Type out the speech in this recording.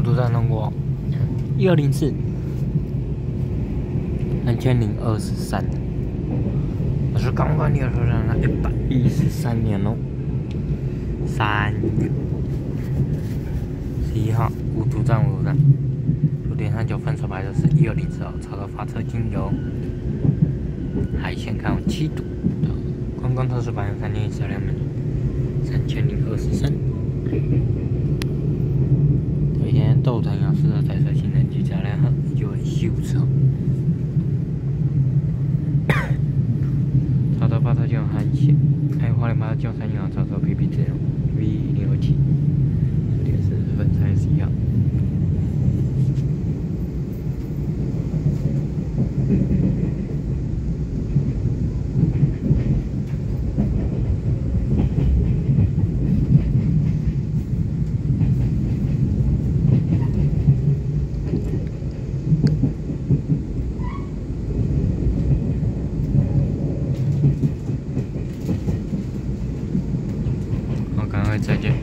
度战通过1204，3023。我是刚刚列车上的113年喽，3月11号，无毒站。路点上9分手牌的是1204号，超额发车经由海线看7度，观光特殊版3012门3023。今天斗腾要适合彩色性能及加量号975次后，超车发车经由海线，还有花莲发车经由3号超车 PP 自由 V1027，路点40分3月11号。好，赶快再见。